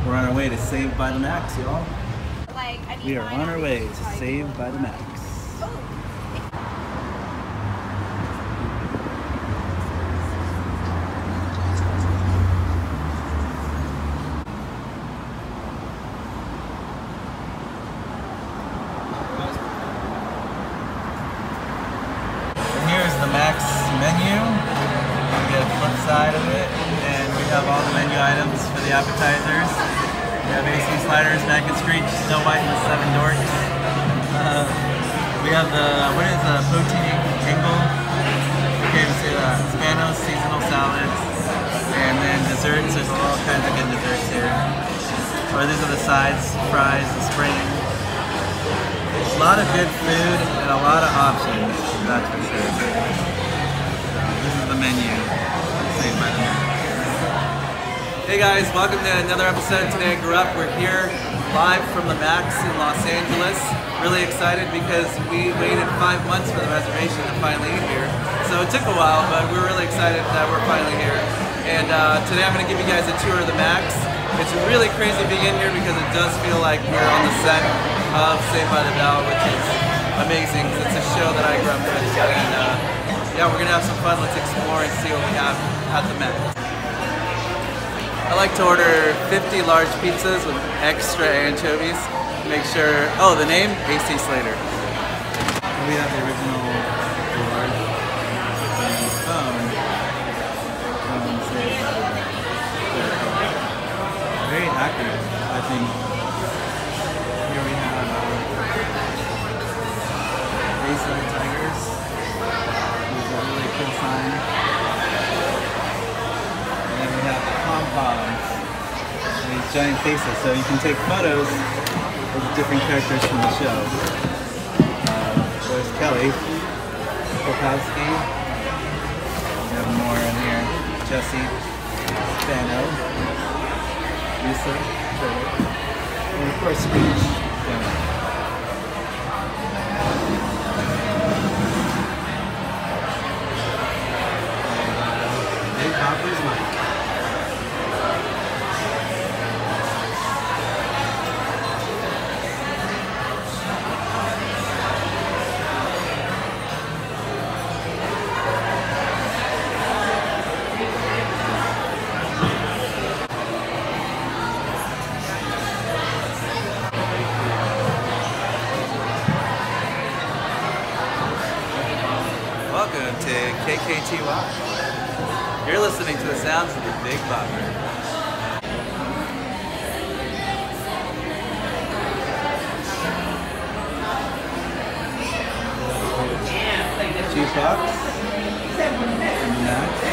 We're on our way to Saved by the Max, y'all. Like, I mean, We are on our way to Saved by the Max. Here's the Max menu. We get a flip side of it, and we have all the menu items for the appetizers. We have AC sliders, Mac and Screech, Snow White and the Seven Dorks. We have the, what is a protein angle? Okay, we say that. Spanos, seasonal salads, and then desserts. There's all kinds of good desserts here. Or these are the sides, fries, the spring. A lot of good food and a lot of options, that's for sure. This is the menu. Saved by the Max. Hey guys, welcome to another episode of Today I Grew Up. We're here live from the Max in Los Angeles. Really excited because we waited 5 months for the reservation to finally get here. So it took a while, but we're really excited that we're finally here. And today I'm going to give you guys a tour of the Max. It's really crazy being in here because it does feel like we're on the set of Saved by the Bell, which is amazing. It's a show that I grew up with, and yeah, we're gonna have some fun. Let's explore and see what we have at the Max. I like to order 50 large pizzas with extra anchovies. Make sure. Oh, the name? AC Slater. We have the original board and phone from Saved by the Bell. Very accurate, I think. Here we have Bayside Tigers. There's a really cool sign. And then we have the pom-poms. And these giant faces, so you can take photos of the different characters from the show. There's Kelly, Kopowski. We have more in here. Jesse, Spano, Lisa, and of course Screech. Big Papa's Mike. Welcome to KKTY. You're listening to the sounds of the Big Bopper. Jukebox. Max.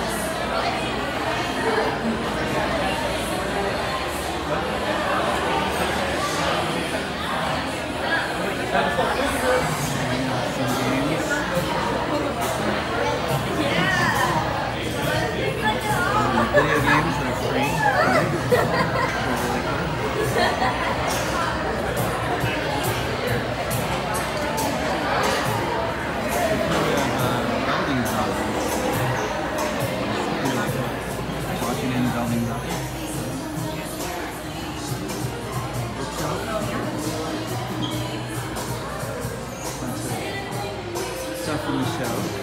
Video games that are free. Walking in Belding's office. Stuff from the show.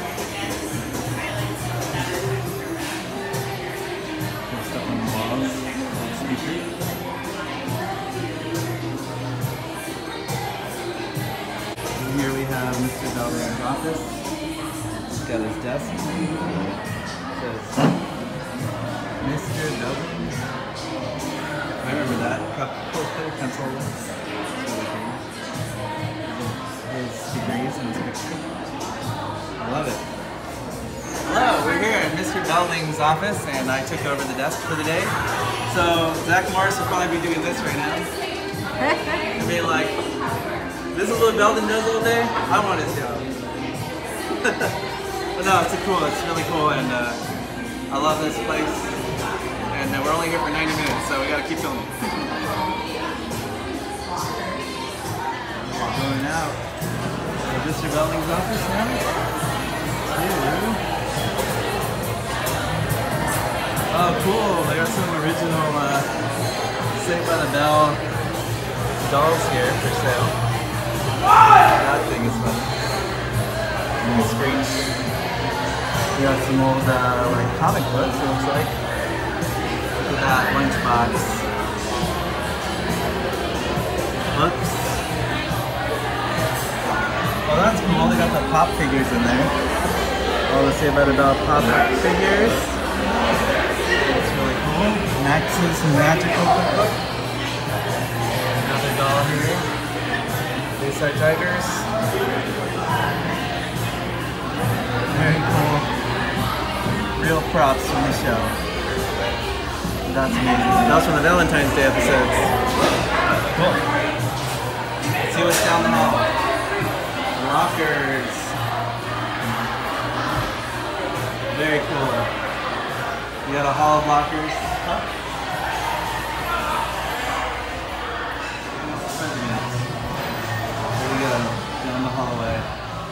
Here we have Mr. Belding's office. He's got his desk. It says Mr. Belding. I remember that. Couple pencils. His degrees and his picture. I love it. Hello, we're here at Mr. Belding's office, and I took over the desk for the day. So Zach Morris will probably be doing this right now. And be like, this is what Belding does all day? I want his job. But no, it's really cool, and I love this place. And we're only here for 90 minutes, so we gotta keep filming. Going out. Mr. Belding's office now. Oh, cool. They got some original Saved by the Bell dolls here for sale. That thing is funny. And Screech. We got some old like comic books, it looks like. Look at that lunchbox. Books. Oh, that's cool. They got the pop figures in there. All the Saved by the Bell pop figures. That's really cool. Max's Magical Cookbook. Another doll here. Bayside Tigers. Very cool. Real props from the show. That's amazing. That's from the Valentine's Day episodes. Cool. Let's see what's down the hall. Lockers. Very cool. You got a hall of lockers. Huh? There we go. Down the hallway.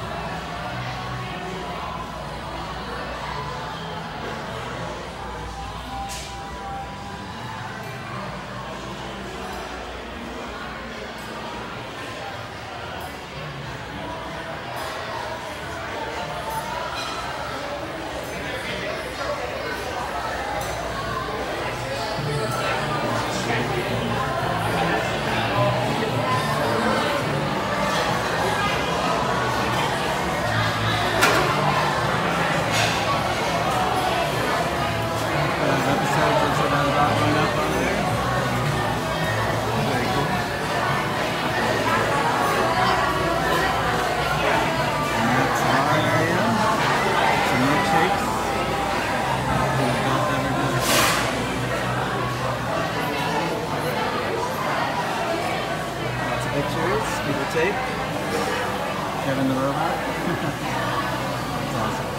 Pictures, people tape. Kevin the Robot. That's awesome.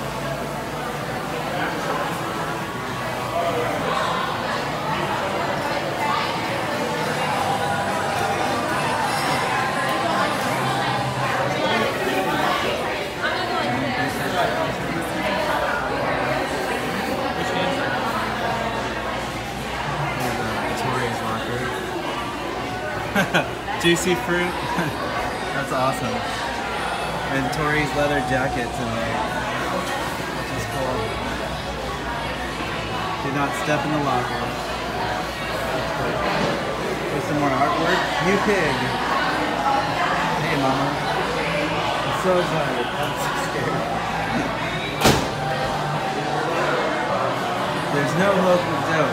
Tori's locker. Juicy fruit. That's awesome. And Tori's leather jackets in there. Which is cool. Did not step in the locker. There's some more artwork. You pig. Hey mama. I'm so excited. I'm so scared. There's no hope of dope.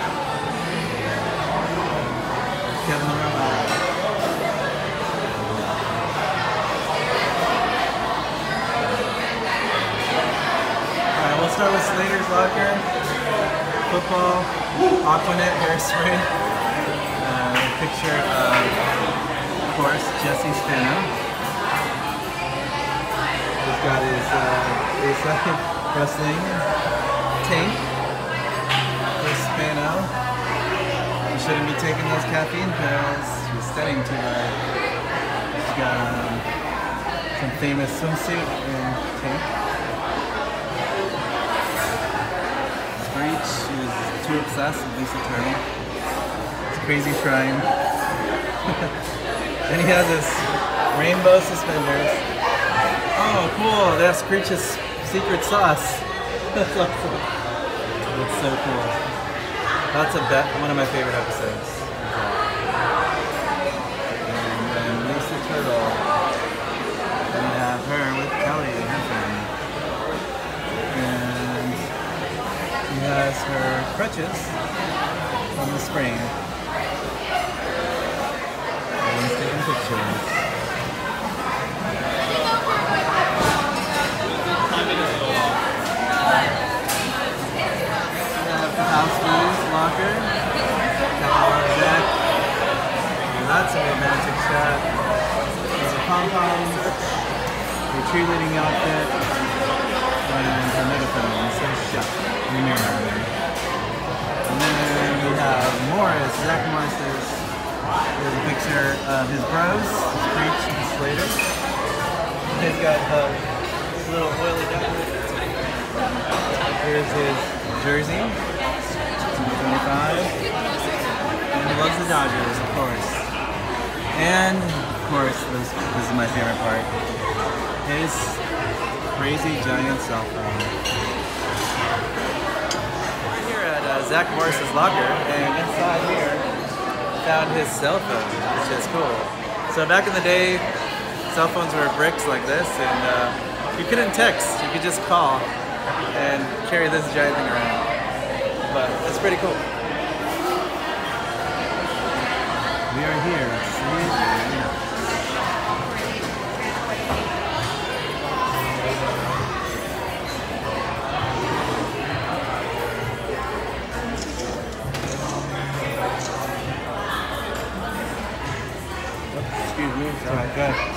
Kevin the Robot. We'll start with Slater's locker, football, Aquanet hairspray, picture of course, Jesse Spano. He's got his wrestling tank for Spano. You shouldn't be taking those caffeine pills. He's studying too hard. He's got some famous swimsuit and tank. Screech, she was too obsessed with Lisa Turtle. It's crazy shrine. And he has this rainbow suspenders. Oh, cool! That's Screech's secret sauce. That's awesome. That's so cool. That's one of my favorite episodes. And then Lisa Turtle. And we have her with Kelly and her friend. And she has her crutches from the spring. Everyone's taking pictures. Housekeeping's locker. Jack. And that's a romantic shot. There's a pom-poms, a cheerleading outfit, and a megaphone. So shut. And a mirror. And then we have Morris, Zach Morris's. There's a picture of his bros, Screech and Slater. He's got this little oily jacket. Here's his jersey. 25. And we loves the Dodgers, of course. And of course, this is my favorite part. His crazy giant cell phone. We're here at Zach Morris's locker, and inside here, found his cell phone, which is cool. So back in the day, cell phones were bricks like this, and you couldn't text. You could just call and carry this giant thing around. But it's pretty cool. We are here at Save by the Max. Excuse me. It's all right, go ahead.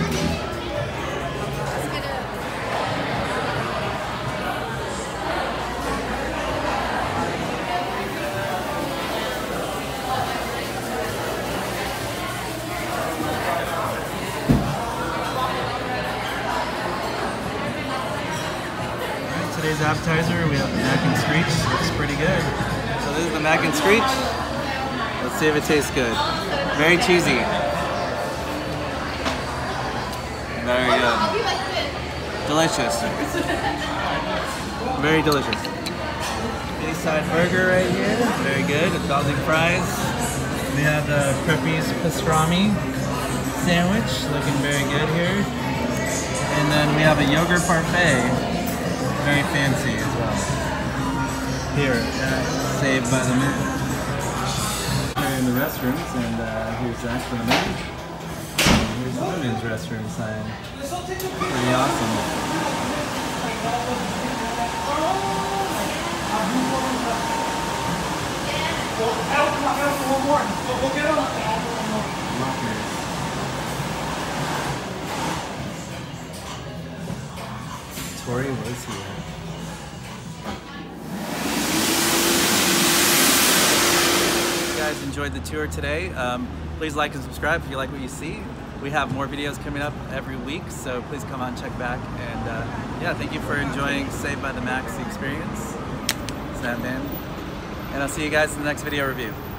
Today's appetizer, we have the mac and screech. Looks pretty good. So this is the mac and screech. Let's see if it tastes good. Very cheesy. Very good. Delicious. Very delicious. Bayside burger right here. Very good. With garlic fries. We have the Preppy's pastrami sandwich. Looking very good here. And then we have a yogurt parfait. Very fancy as well. Here, Save by the Max. We're in the restrooms, and here's Zach for the men. Here's the women's restroom sign. Pretty awesome. Lockers. Tori was here. If you guys enjoyed the tour today, please like and subscribe if you like what you see. We have more videos coming up every week, so please come on, check back. And yeah, thank you for enjoying Save by the Max, the experience. Snap in. And I'll see you guys in the next video review.